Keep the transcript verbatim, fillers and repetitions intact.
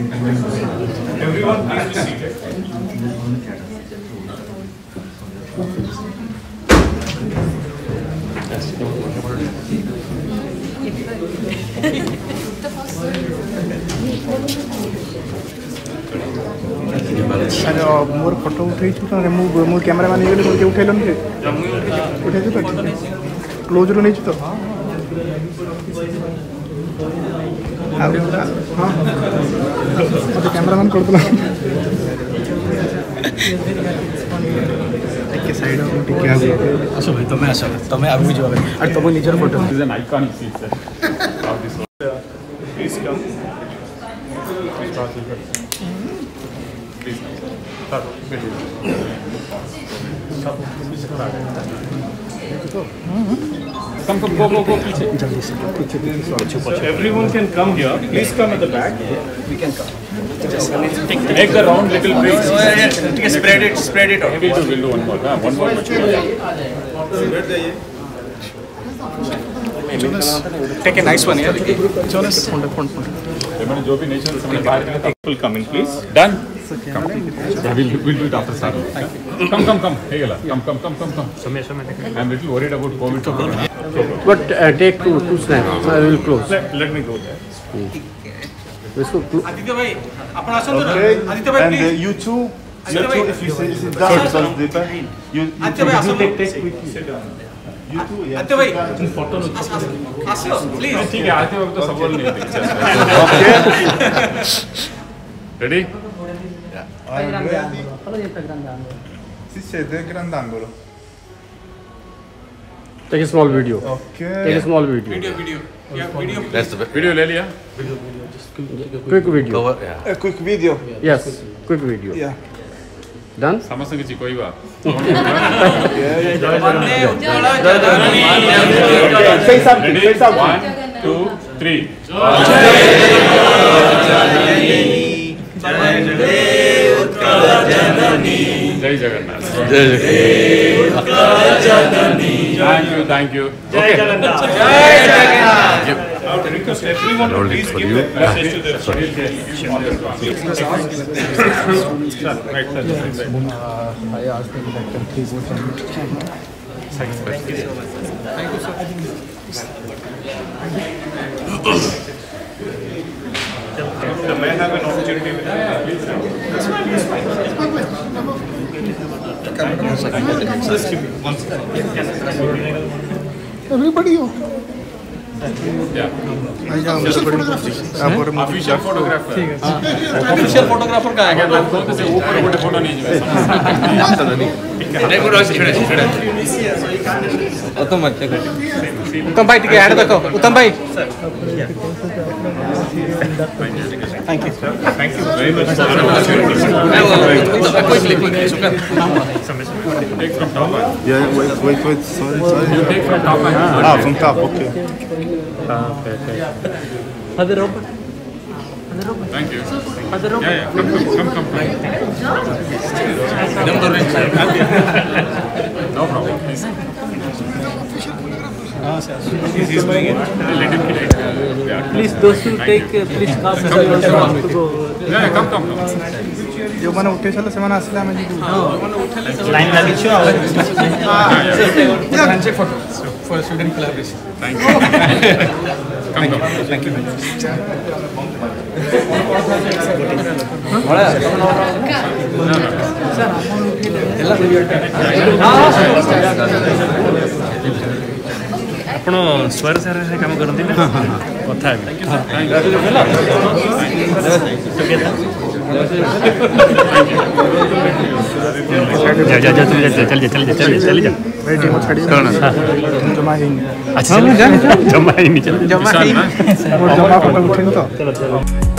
Everyone, please be seated. अरे मोर photo उठे मो कैमरा मैन मुझे उठेल उठे तो क्लोज रू नहीं तो हाँ मतलब कैमरा मैन कर साइड टिके आसो भाई तुम्हें आस तुम्हें आगे जाओ और तुम निजर photo is an iconic seat sir please come Come, come, go, go, go, पीछे. So everyone can come here. Please come at the back. we can come Make the round little break. spread it spread it out We'll do, we'll do one more. Huh? One more. take a nice one here Jonas phone phone phone जो भी nature समझ बाहर के people come in please. Done. Come. Yeah, we'll, we'll do it after Saru. Come, come, come. Hey, gala. Come, come, come, come, come. I'm little worried about COVID. But uh, take two, two snaps. I will close. Let, let me go there. Aditya bhai apna asan Okay. Aditya bhai And uh, you two, you two, if you sit, sit down, because the you, you, Aditya bhai asan take take quickly. Sit down. You two, yeah. Aditya bhai Photo no. asan please ठीक है आते वक्त तो सवाल नहीं है. Ready? I'm ready. Si siete grande angolo. Take a small video. Okay. Take a small video. video video yeah video That's the Video ले लिया? Quick video. cover. Yeah. A quick video. Yes, quick video. Yeah. Done? समझ सके कोई बात. Say something. Ready? Say something. One, two, three. जय Jagannath. Thank you, thank you. jai jagannath I would request everyone to please give their message to their sorry. Right, sir. I asked him that can please thank you so much thank you so much The men have an opportunity with that. Just give me one second. everybody Yeah. Official photographer. official photographer का है ऊपर ऊपर photo नहीं चाहिए. उत्तम बच्चे को. उत्तम भाई ठीक है ऐड देखो उत्तम भाई Thank you, sir. Thank you very much for the Quickly, quickly. Take from top. Yeah, wait, wait, wait. Sorry, sorry. You take from top. Ah, from top. Okay. Thank you. Yeah, yeah. Come, come, come, come. No problem. He's, he's doing it. Let him get it. Yeah. Please, those who take, uh, please come. Come, come, come. Yeah, come, come, come. जो माने उठे चले से माने असला में जी Line lagi chu. handshake photo for student collaboration Thank you. Come, come. thank you ଆପଣ ସ୍ୱର ସାର କାମ କରନ୍ତି ନା କଥା ହେବି जा जा जा चल जा चल जा चल जा चल चल जा भाई डेमो छाड़ी कौन जमा ही अच्छा जमा ही नहीं चल जमा ही जमा फोटो उठेन तो